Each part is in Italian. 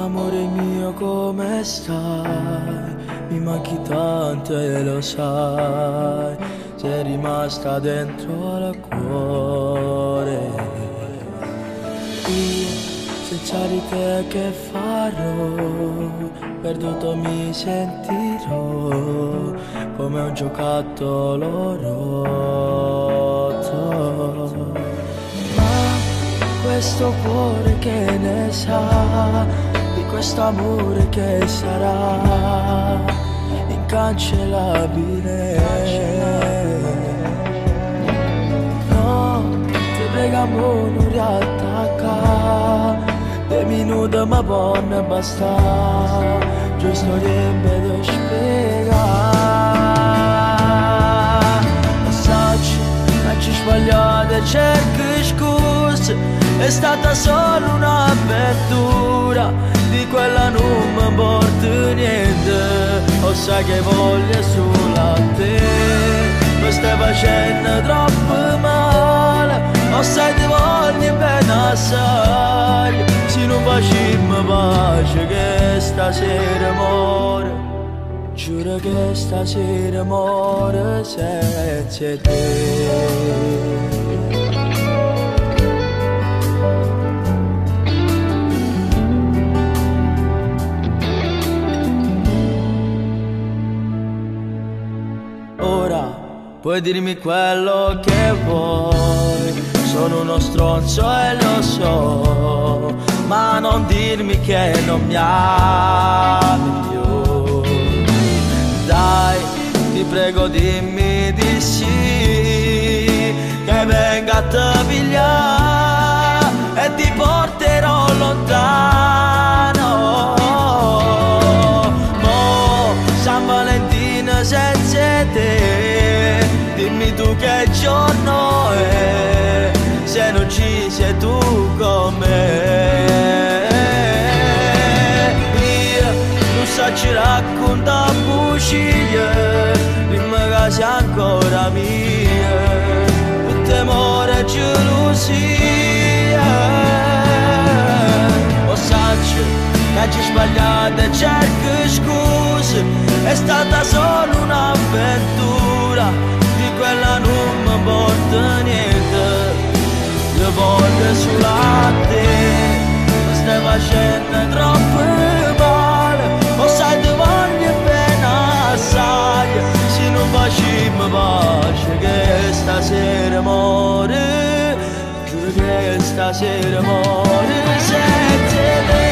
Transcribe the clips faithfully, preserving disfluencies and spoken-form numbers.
Amore mio, come stai? Mi manchi tanto e lo sai, sei rimasta dentro al cuore. Io senza di te che farò? Perduto mi sentirò come un giocattolo rotto. Ma questo cuore che ne sa di questo amore che sarà incancellabile. No, ti pregamo non riattacca, te minuto ma buona basta, giusto riempie di spiegare. Messaggio, facci sbagliate, cerchi scuse, è stata solo un'avventura, di quella non mi importa niente, o sai che voglio solo a te, mi stai facendo troppo male, o sai ti voglio bene assai, se non facciamo pace che stasera muore, giuro che stasera muore senza te. Ora puoi dirmi quello che vuoi, sono uno stronzo e lo so, ma non dirmi che non mi ami più. Dai, ti prego dimmi di sì, che venga a te pigliare e ti porterò lontano. Mo San Valentino senza te, dimmi tu che giorno è, se non ci sei tu con me. Io non so ci racconta bugie, prima che sia ancora mia, per temore e gelosia. O saccio che ci sbagliate, cerco scuse, è stata solo un'avventura, di quella non mi importa niente, io voglio solo a te, mi stai facendo troppo male, o sai ti voglio bene assai, se non facciamo pace che stasera muore, giuro che stasera muore senza te.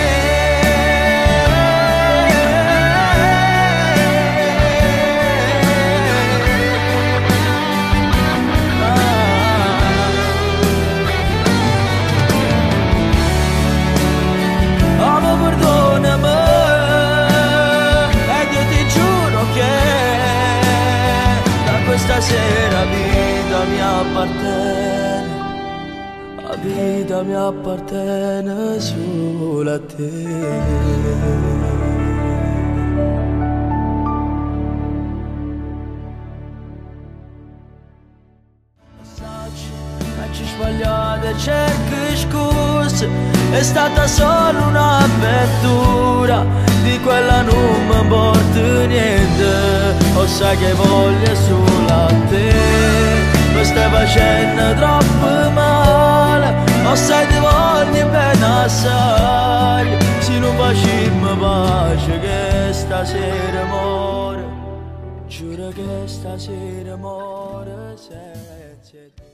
Stasera vita mi appartiene, la vita mi appartiene solo a te. Facci sbagliate, cerchi scuse, è stata solo un'avventura, di quella non mi importa niente, o sai che voglio solo a te, mi stai facendo troppo male, o sai ti voglio bene assai, se non facciamo pace che stasera muore, giuro che stasera muore senza te.